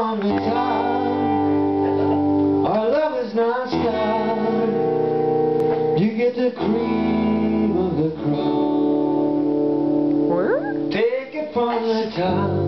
from the top. Our love is not scarred. You get the cream of the crop. Take it from the top.